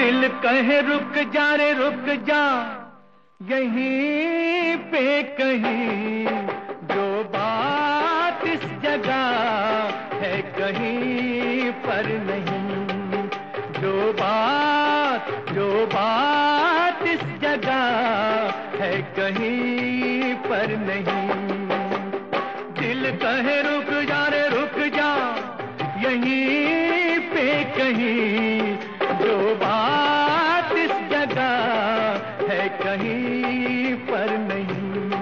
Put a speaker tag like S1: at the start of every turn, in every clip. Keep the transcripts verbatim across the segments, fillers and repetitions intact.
S1: दिल कहे रुक जा रे रुक जा, यहीं पे कहीं जो बात इस जगह है कहीं पर नहीं, जो बात जो बात इस जगह है कहीं पर नहीं। दिल कहे रुक जा रे रुक जा, यहीं पे कहीं जो बात इस जगह है कहीं पर नहीं।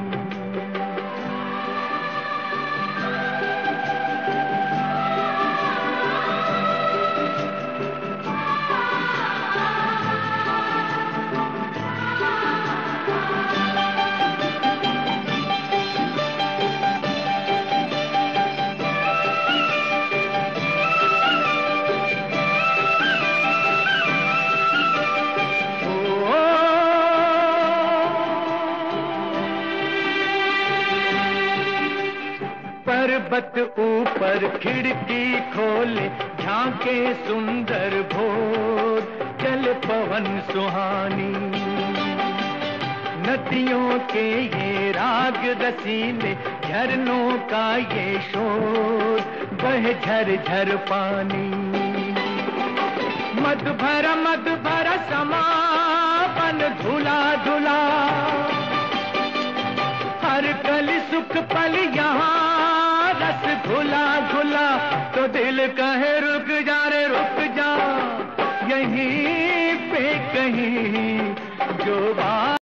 S1: पर्वत ऊपर खिड़की खोले झांके सुंदर भोर, चल पवन सुहानी नदियों के ये राग रसीले, झरनों का ये शोर, बह झर झर पानी। मद भरा मद भरा समापन धुला धुला, हर कली सुख पल यहाँ रस घुला घुला। तो दिल कहे रुक जा रे रुक जा, यहीं पे कहीं जो बात